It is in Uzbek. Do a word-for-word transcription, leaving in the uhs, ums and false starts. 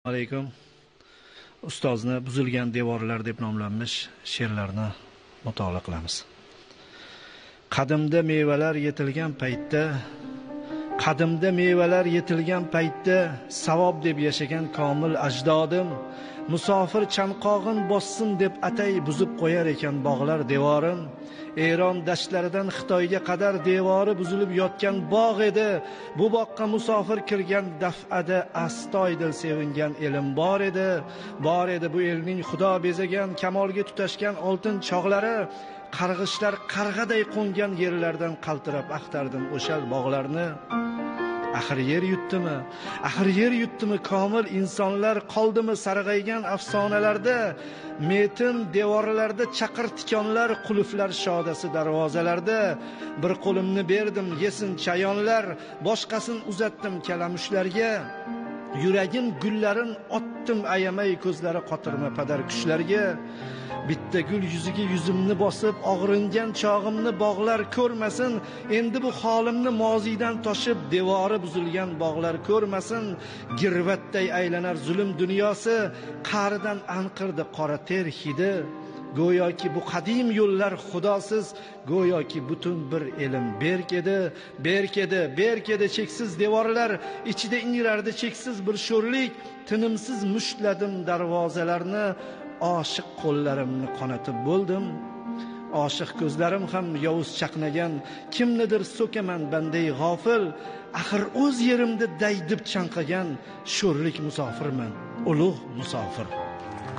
Alaykum. Ustozni buzilgan devorlar deb nomlanmish she'rlarni mutolaa qilamiz. Qadimda mevalar yetilgan paytda, qadimda mevalar yetilgan paytda savob deb yashagan komil ajdodim, musofir chanqog'in bossin deb atay buzib qo'yar ekan bog'lar devorin. Eron dashtlaridan Xitoyga qadar devori buzilib yotgan bog' edi. Bu boqqa musofir kirgan daf'ada astoydil sevingan elim bor edi. Bor edi bu elning xudo bezagan kamolga tutashgan oltin chog'lari. Qarg'ishlar qarg'aday qo'ngan yerlardan qaltirab axtardim o'shal bog'larni. Axir yer yutdimi? Axir yer yutdimi? Komil insonlar qoldimi sarg'aygan afsonalarda? Metin devorlarda chaqir tikonlar, qulflar shodasi darvozalarda. Bir qo'limni berdim yesin chayonlar, boshqasin uzatdim kalamushlarga. Yuragim gullarin otdim ayamay ko'zlari qotirma padar kushlarga. Bitta gul yuziga yuzimni bosib og'ringan chog'imni bog'lar ko'rmasin. Endi bu holimni moziydan toshib devori buzilgan bog'lar ko'rmasin. Girvatday aylanar zulm dunyosi, qa'ridan anqirdi qora ter hidi. Go'yoki bu qadim yo'llar xudosiz, go'yoki butun bir elim berk edi, berk edi, berk edi cheksiz devorlar, ichida ingrardi cheksiz bir sho'rlik. Tinimsiz mushtladim darvozalarni, oshiq qo'llarimni qonatib bo'ldim. Oshiq ko'zlarim ham yovuz chaqnagan, kimnidir so'kaman banday g'ofil. Axir o'z yerimda daydib chanqagan sho'rlik musofirman, ulug' musofir.